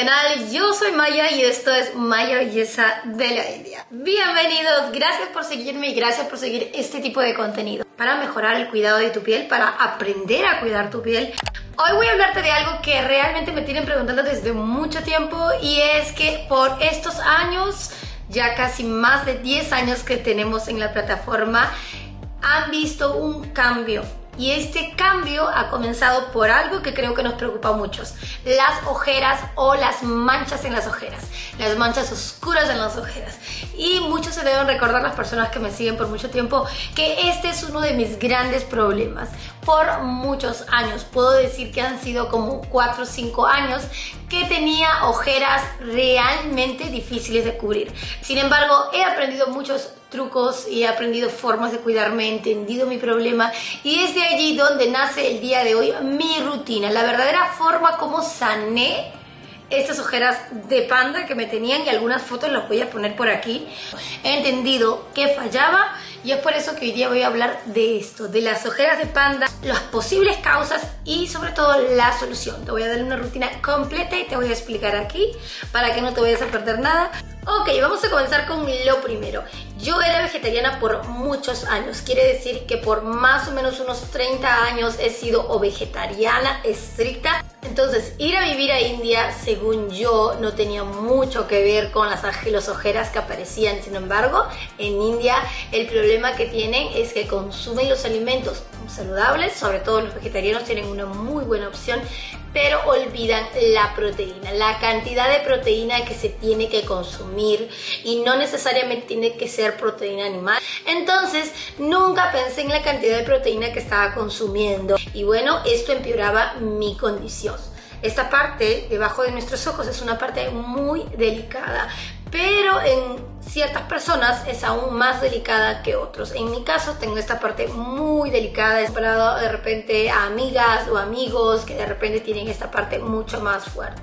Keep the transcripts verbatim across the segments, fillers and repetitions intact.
canal, yo soy Maya y esto es Maya Belleza de la India. Bienvenidos, gracias por seguirme y gracias por seguir este tipo de contenido para mejorar el cuidado de tu piel, para aprender a cuidar tu piel. Hoy voy a hablarte de algo que realmente me tienen preguntando desde mucho tiempo, y es que por estos años, ya casi más de diez años que tenemos en la plataforma, han visto un cambio. Y este cambio ha comenzado por algo que creo que nos preocupa a muchos: las ojeras o las manchas en las ojeras, las manchas oscuras en las ojeras. Y muchos se deben recordar, las personas que me siguen por mucho tiempo, que este es uno de mis grandes problemas. Por muchos años, puedo decir que han sido como cuatro o cinco años que tenía ojeras realmente difíciles de cubrir. Sin embargo, he aprendido muchos trucos y he aprendido formas de cuidarme, he entendido mi problema, y es de allí donde nace el día de hoy mi rutina, la verdadera forma como sané estas ojeras de panda que me tenían, y algunas fotos las voy a poner por aquí. He entendido que fallaba y es por eso que hoy día voy a hablar de esto, de las ojeras de panda, las posibles causas y sobre todo la solución. Te voy a dar una rutina completa y te voy a explicar aquí para que no te vayas a perder nada. Ok, vamos a comenzar con lo primero. Yo era vegetariana por muchos años, quiere decir que por más o menos unos treinta años he sido o vegetariana estricta. Entonces, ir a vivir a India, según yo, no tenía mucho que ver con las, las ojeras que aparecían. Sin embargo, en India el problema que tienen es que consumen los alimentos saludables, sobre todo los vegetarianos tienen una muy buena opción, pero olvidan la proteína, la cantidad de proteína que se tiene que consumir, y no necesariamente tiene que ser proteína animal. Entonces nunca pensé en la cantidad de proteína que estaba consumiendo, y bueno, esto empeoraba mi condición. Esta parte debajo de nuestros ojos es una parte muy delicada, pero en ciertas personas es aún más delicada que otros. En mi caso tengo esta parte muy delicada, he esperado de repente a amigas o amigos que de repente tienen esta parte mucho más fuerte.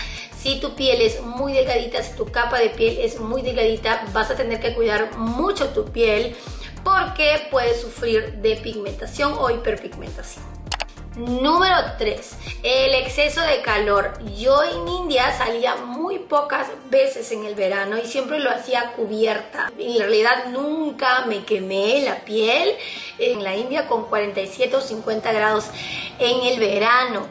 Si tu piel es muy delgadita, si tu capa de piel es muy delgadita, vas a tener que cuidar mucho tu piel porque puedes sufrir de pigmentación o hiperpigmentación. Número tres, el exceso de calor. Yo en India salía muy pocas veces en el verano y siempre lo hacía cubierta. En realidad nunca me quemé la piel en la India con cuarenta y siete o cincuenta grados en el verano,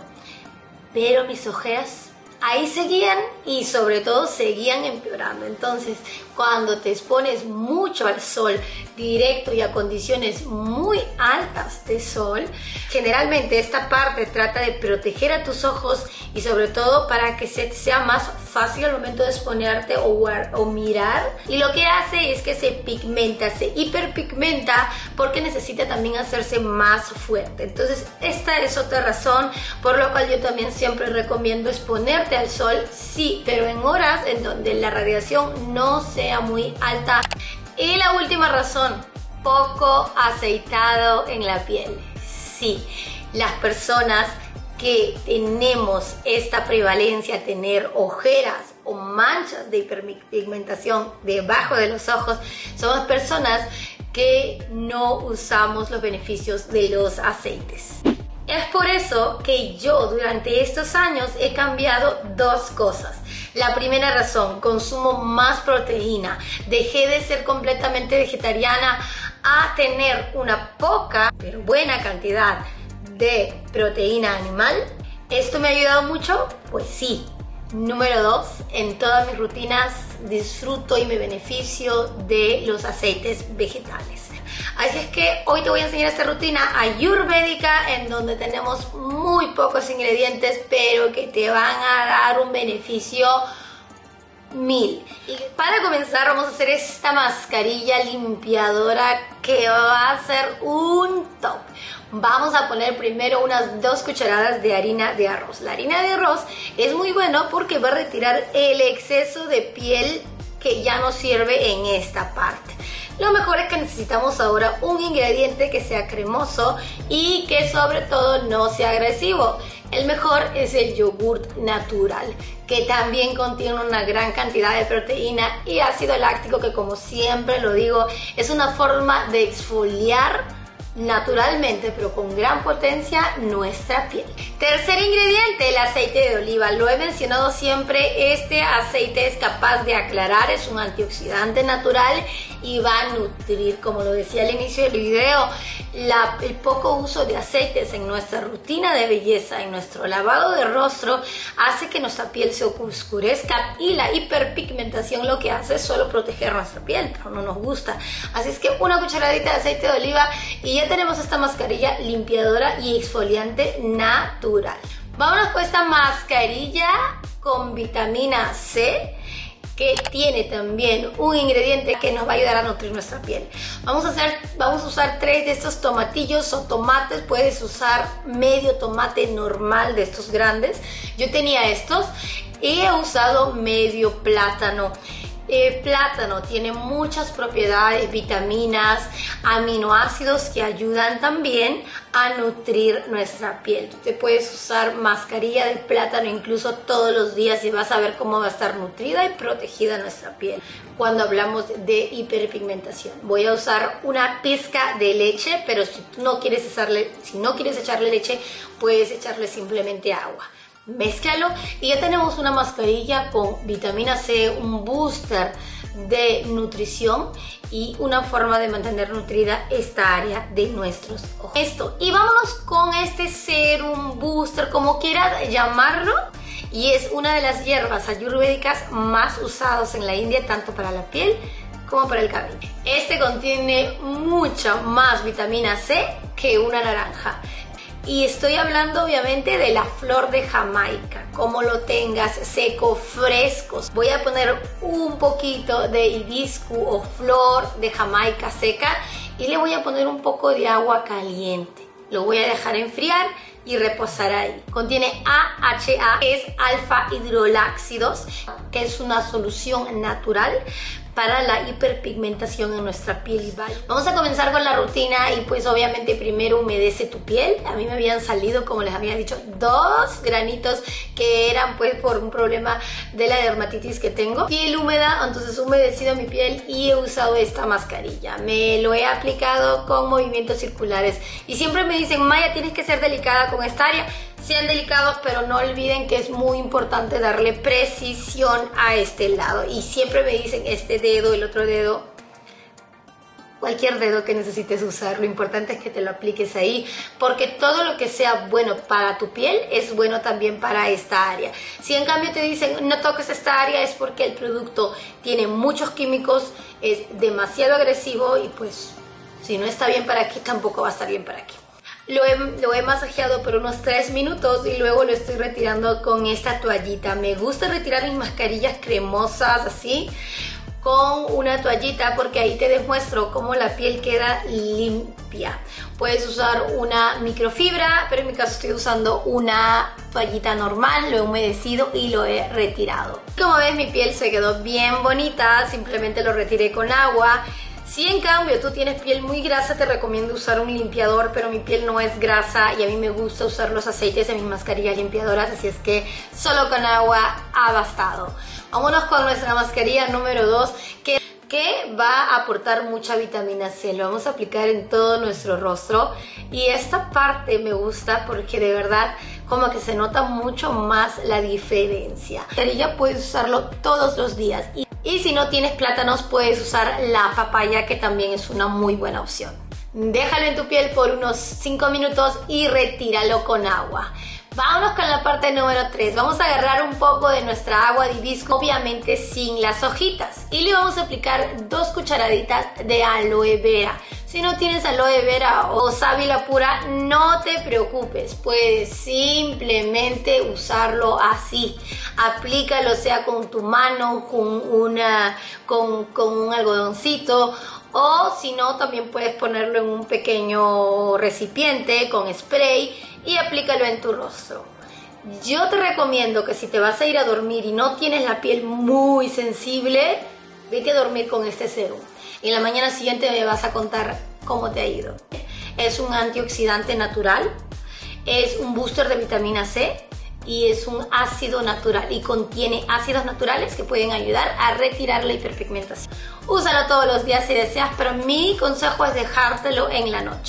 pero mis ojeras ahí seguían, y sobre todo seguían empeorando. Entonces, cuando te expones mucho al sol directo y a condiciones muy altas de sol, generalmente esta parte trata de proteger a tus ojos, y sobre todo para que se sea más fácil al momento de exponerte o, o mirar, y lo que hace es que se pigmenta, se hiperpigmenta, porque necesita también hacerse más fuerte. Entonces esta es otra razón por la cual yo también siempre recomiendo exponerte al sol, sí, pero en horas en donde la radiación no sea muy alta. Y la última razón, poco aceitado en la piel. Sí, las personas que tenemos esta prevalencia a tener ojeras o manchas de hiperpigmentación debajo de los ojos, somos personas que no usamos los beneficios de los aceites. Es por eso que yo durante estos años he cambiado dos cosas. La primera razón, consumo más proteína. Dejé de ser completamente vegetariana a tener una poca pero buena cantidad de proteína animal. ¿Esto me ha ayudado mucho? Pues sí. Número dos, en todas mis rutinas disfruto y me beneficio de los aceites vegetales. Así es que hoy te voy a enseñar esta rutina ayurvédica en donde tenemos muy pocos ingredientes, pero que te van a dar un beneficio mil. Y para comenzar vamos a hacer esta mascarilla limpiadora que va a ser un top. Vamos a poner primero unas dos cucharadas de harina de arroz. La harina de arroz es muy buena porque va a retirar el exceso de piel que ya no sirve en esta parte. Lo mejor es que necesitamos ahora un ingrediente que sea cremoso y que sobre todo no sea agresivo. El mejor es el yogurt natural, que también contiene una gran cantidad de proteína y ácido láctico, que como siempre lo digo, es una forma de exfoliar naturalmente, pero con gran potencia, nuestra piel. Tercer ingrediente, el aceite de oliva. Lo he mencionado siempre, este aceite es capaz de aclarar, es un antioxidante natural y va a nutrir, como lo decía al inicio del video, la, el poco uso de aceites en nuestra rutina de belleza, en nuestro lavado de rostro, hace que nuestra piel se oscurezca, y la hiperpigmentación lo que hace es solo proteger nuestra piel, pero no nos gusta. Así es que una cucharadita de aceite de oliva y ya tenemos esta mascarilla limpiadora y exfoliante natural. Vámonos con esta mascarilla con vitamina C, que tiene también un ingrediente que nos va a ayudar a nutrir nuestra piel. Vamos a, hacer, vamos a usar tres de estos tomatillos o tomates. Puedes usar medio tomate normal de estos grandes. Yo tenía estos y he usado medio plátano. El plátano tiene muchas propiedades, vitaminas, aminoácidos que ayudan también a nutrir nuestra piel. Tú te puedes usar mascarilla de plátano incluso todos los días y vas a ver cómo va a estar nutrida y protegida nuestra piel. Cuando hablamos de hiperpigmentación, voy a usar una pizca de leche, pero si tú no quieres echarle, si no quieres echarle leche, puedes echarle simplemente agua. Mézclalo y ya tenemos una mascarilla con vitamina C, un booster de nutrición y una forma de mantener nutrida esta área de nuestros ojos. Esto, y vámonos con este serum booster, como quieras llamarlo, y es una de las hierbas ayurvédicas más usadas en la India, tanto para la piel como para el cabello. Este contiene mucha más vitamina C que una naranja. Y estoy hablando obviamente de la flor de Jamaica, como lo tengas, seco, frescos. Voy a poner un poquito de hibisco o flor de Jamaica seca y le voy a poner un poco de agua caliente. Lo voy a dejar enfriar y reposar ahí. Contiene A H A, que es alfa hidroláxidos, que es una solución natural para la hiperpigmentación en nuestra piel y vello. Vamos a comenzar con la rutina y pues obviamente primero humedece tu piel. A mí me habían salido, como les había dicho, dos granitos que eran pues por un problema de la dermatitis que tengo. Piel húmeda, entonces he humedecido mi piel y he usado esta mascarilla. Me lo he aplicado con movimientos circulares y siempre me dicen, Maya, tienes que ser delicada con esta área. Sean delicados, pero no olviden que es muy importante darle precisión a este lado. Y siempre me dicen este dedo, el otro dedo, cualquier dedo que necesites usar. Lo importante es que te lo apliques ahí, porque todo lo que sea bueno para tu piel es bueno también para esta área. Si en cambio te dicen no toques esta área, es porque el producto tiene muchos químicos, es demasiado agresivo y pues si no está bien para aquí, tampoco va a estar bien para aquí. Lo he, lo he masajeado por unos tres minutos y luego lo estoy retirando con esta toallita. Me gusta retirar mis mascarillas cremosas así con una toallita porque ahí te demuestro cómo la piel queda limpia. Puedes usar una microfibra, pero en mi caso estoy usando una toallita normal. Lo he humedecido y lo he retirado. Como ves, mi piel se quedó bien bonita, simplemente lo retiré con agua. Si en cambio tú tienes piel muy grasa, te recomiendo usar un limpiador, pero mi piel no es grasa y a mí me gusta usar los aceites en mis mascarillas limpiadoras, así es que solo con agua ha bastado. Vámonos con nuestra mascarilla número dos, que, que va a aportar mucha vitamina C. Lo vamos a aplicar en todo nuestro rostro y esta parte me gusta porque de verdad como que se nota mucho más la diferencia. La mascarilla puedes usarlo todos los días y Y si no tienes plátanos, puedes usar la papaya, que también es una muy buena opción. Déjalo en tu piel por unos cinco minutos y retíralo con agua. Vámonos con la parte número tres. Vamos a agarrar un poco de nuestra agua de hibisco, obviamente sin las hojitas. Y le vamos a aplicar dos cucharaditas de aloe vera. Si no tienes aloe vera o sábila pura, no te preocupes. Puedes simplemente usarlo así. Aplícalo sea con tu mano, con, una, con, con un algodoncito. O si no, también puedes ponerlo en un pequeño recipiente con spray y aplícalo en tu rostro. Yo te recomiendo que si te vas a ir a dormir y no tienes la piel muy sensible, vete a dormir con este serum. Y en la mañana siguiente me vas a contar cómo te ha ido. Es un antioxidante natural, es un booster de vitamina C y es un ácido natural y contiene ácidos naturales que pueden ayudar a retirar la hiperpigmentación. Úsalo todos los días si deseas, pero mi consejo es dejártelo en la noche.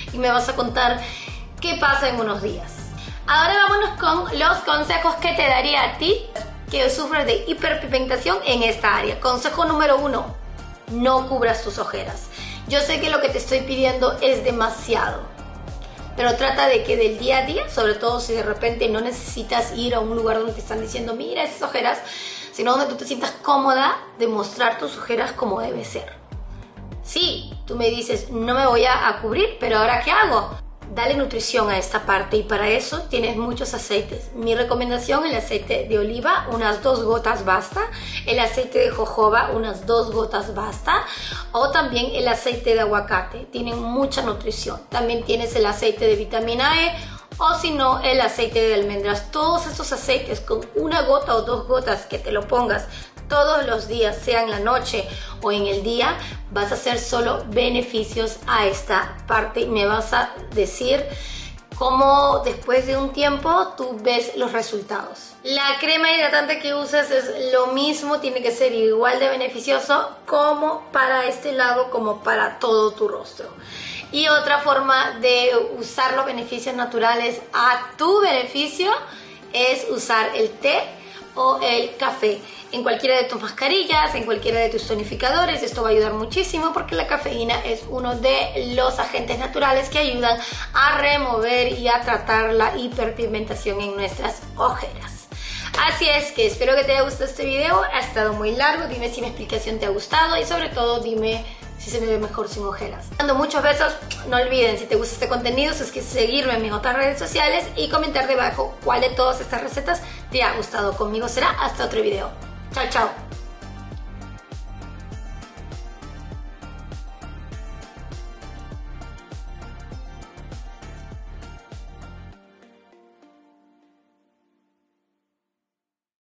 y me vas a contar qué pasa en unos días. Ahora vámonos con los consejos que te daría a ti que sufres de hiperpigmentación en esta área. Consejo número uno, no cubras tus ojeras. Yo sé que lo que te estoy pidiendo es demasiado, pero trata de que del día a día, sobre todo si de repente no necesitas ir a un lugar donde te están diciendo mira esas ojeras, sino donde tú te sientas cómoda de mostrar tus ojeras como debe ser. Sí, tú me dices, no me voy a, a cubrir, pero ¿ahora qué hago? Dale nutrición a esta parte y para eso tienes muchos aceites. Mi recomendación, el aceite de oliva, unas dos gotas basta. El aceite de jojoba, unas dos gotas basta. O también el aceite de aguacate, tienen mucha nutrición. También tienes el aceite de vitamina E o si no el aceite de almendras. Todos estos aceites con una gota o dos gotas que te lo pongas todos los días, sea en la noche o en el día, vas a hacer solo beneficios a esta parte y me vas a decir cómo después de un tiempo tú ves los resultados. La crema hidratante que usas es lo mismo, tiene que ser igual de beneficioso como para este lado como para todo tu rostro. Y otra forma de usar los beneficios naturales a tu beneficio es usar el té o el café en cualquiera de tus mascarillas, en cualquiera de tus tonificadores. Esto va a ayudar muchísimo porque la cafeína es uno de los agentes naturales que ayudan a remover y a tratar la hiperpigmentación en nuestras ojeras. Así es que espero que te haya gustado este video, ha estado muy largo, dime si mi explicación te ha gustado y sobre todo dime si se me ve mejor sin ojeras. Dando muchos besos, no olviden si te gusta este contenido, suscribirme en mis otras redes sociales y comentar debajo cuál de todas estas recetas te ha gustado. Conmigo será hasta otro video. Chao, chao.